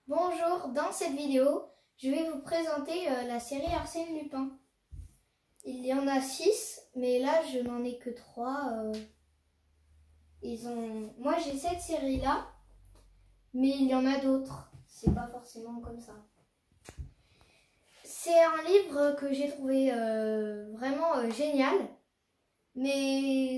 Bonjour, dans cette vidéo, je vais vous présenter la série Arsène Lupin. Il y en a 6, mais là je n'en ai que 3. Moi j'ai cette série-là, mais il y en a d'autres. C'est pas forcément comme ça. C'est un livre que j'ai trouvé vraiment génial, mais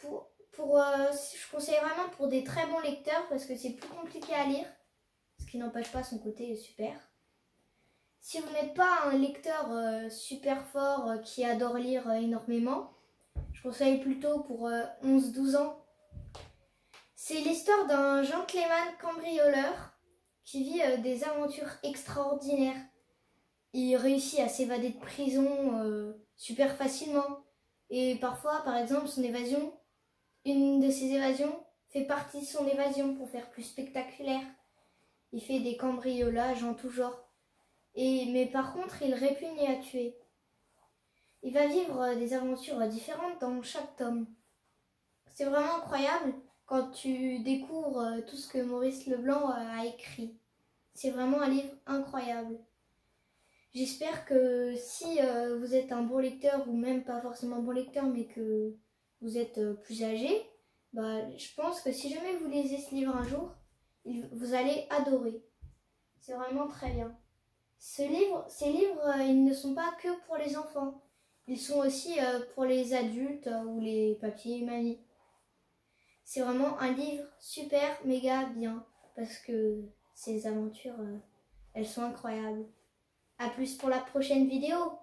je conseille vraiment pour des très bons lecteurs parce que c'est plus compliqué à lire. Ce qui n'empêche pas son côté super. Si vous n'êtes pas un lecteur super fort qui adore lire énormément, je conseille plutôt pour 11-12 ans. C'est l'histoire d'un gentleman cambrioleur qui vit des aventures extraordinaires. Il réussit à s'évader de prison super facilement. Et parfois, par exemple, une de ses évasions fait partie de son évasion pour faire plus spectaculaire. Il fait des cambriolages en tout genre. Mais par contre, il répugne à tuer. Il va vivre des aventures différentes dans chaque tome. C'est vraiment incroyable quand tu découvres tout ce que Maurice Leblanc a écrit. C'est vraiment un livre incroyable. J'espère que si vous êtes un bon lecteur, ou même pas forcément bon lecteur, mais que vous êtes plus âgé, je pense que si jamais vous lisez ce livre un jour, vous allez adorer. C'est vraiment très bien. Ces livres, ils ne sont pas que pour les enfants. Ils sont aussi pour les adultes ou les papiers-mânies. C'est vraiment un livre super, méga bien. Parce que ces aventures, elles sont incroyables. A plus pour la prochaine vidéo.